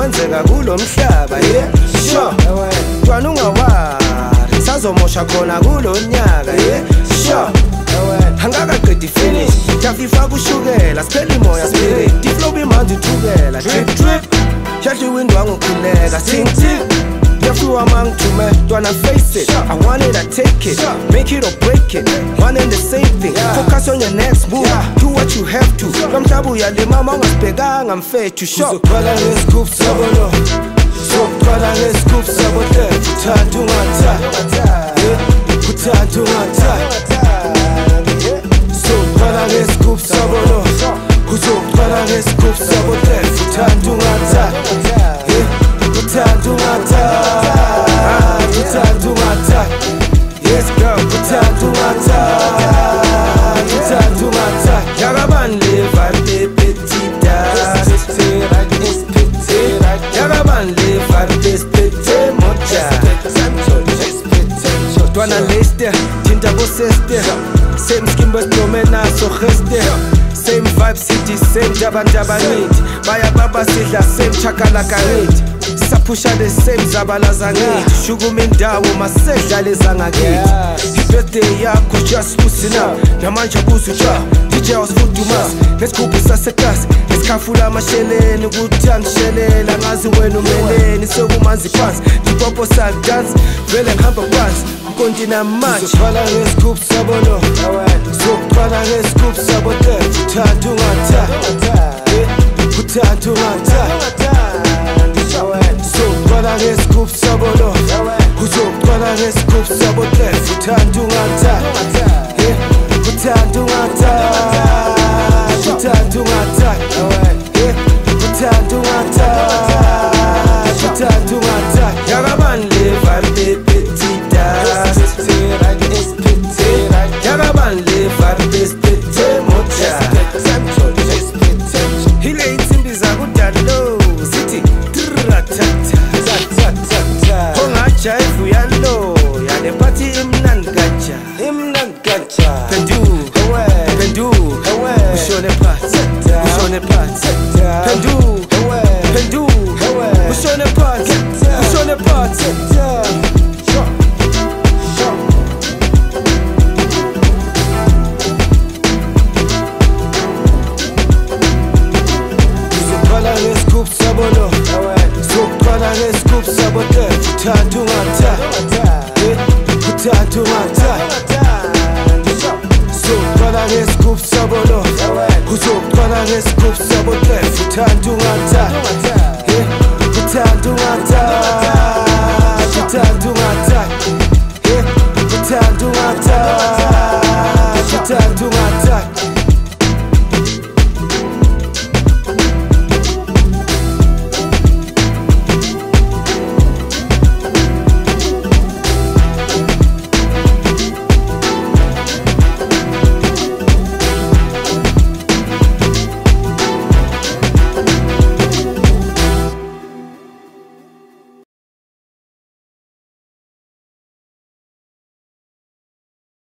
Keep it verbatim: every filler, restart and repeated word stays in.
kwenzeka kulo mhlaba yeah sure ntwana ungawari sazomosha khona kulo nyaka yeah sure angakaqedi finish tafifaka ushukela siphela imoya spirit iflow bimanzi uthukela drip drip shadli windwa ngokhuleka ting ting Yafua mang to me, don't I face it? I want it, I take it, make it or break it. One and the same thing. Focus on your next move, do what you have to. From tabu ya lima mama spegang, I'm fair to show. So kwala nge scoop sabono, so kwala nge scoop sabote. Kutantu ngata, kutantu ngata. So kwala nge scoop sabono, so kwala nge scoop sabote. Kutantu ngata, kutantu ngata. Yes girl, kutantu ngata, kutantu ngata. Yagaban LeVibe petita, Yagaban LeVibe pete mocha. Twana leste, tinta boseste. Same skin but domena so geste. Same vibe city, same jaban jabanit. Baya baba sidla, same chakalaka rate. Sapusha the same zabalaza ngithi shukuma indawo masedla lezanga ngithi ibirthday yakho just loosen up namanje kuzuja D J usfudumas lesigubhu sasegas lesikhafula amasheleni ukuthi angishelela ngazi wena umeleni sokumanzi phansi ipopo dance vele ngihamba phansi kontina manje soqala ngesigubhu sabono soqala ngesigubhu sabote uthatha ungatha uthatha ungatha Soqala nge scoop sabono, uzoqala nge scoop sabote. Uthanda ungatha, uthanda ungatha, uthanda ungatha, uthanda ungatha, uthanda ungatha. Yagaban LeVibe petita, Yagaban LeVibe pete mocha. Hile insimbi zakudalo city. Jive yalo, ya the party imnan gacha, imnan gacha. Pendu, pendu, push on the part, push on the part. Pendu, pendu, push on the part, push on the part. Soqala nge scoop sabono, soqala nge scoop sabote. Kutantu ngata, kutantu ngata. Soqala nge scoop sabono, uzoqala nge scoop sabote. Kutantu ngata, kutantu ngata.